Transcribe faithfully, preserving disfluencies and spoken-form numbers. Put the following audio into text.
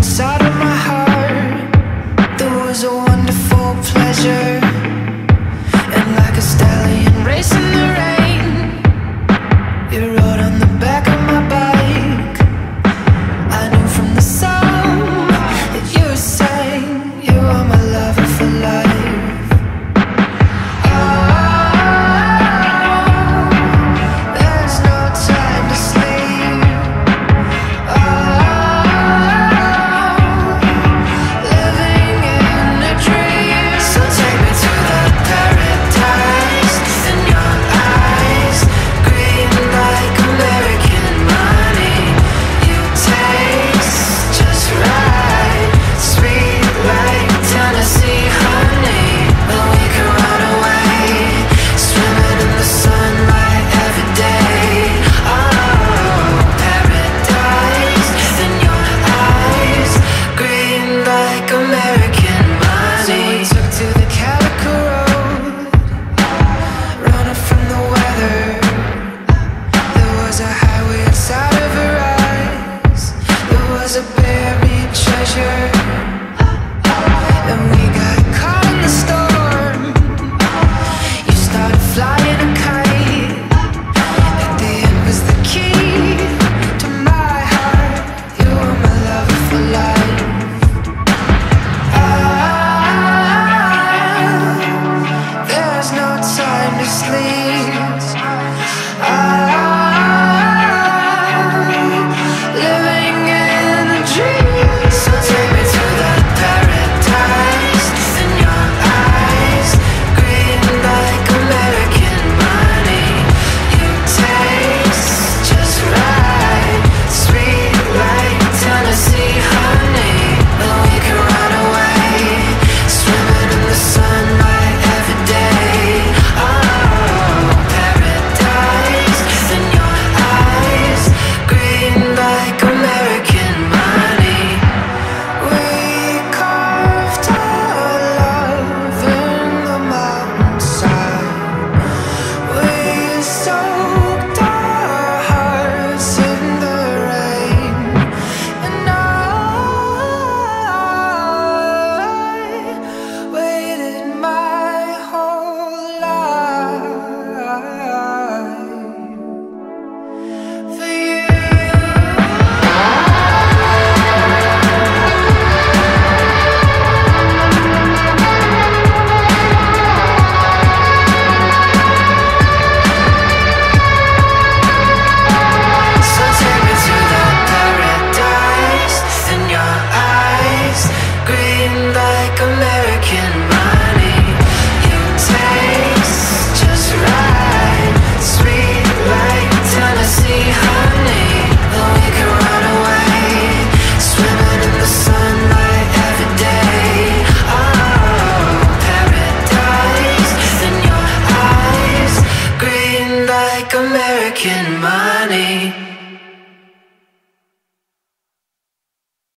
inside of my heart. There was a wonderful pleasure, and like a stallion racing the rain, you rode on the back of my bike. I knew from the song that you sang, you are my lover for life. A buried treasure, and we got caught in the storm.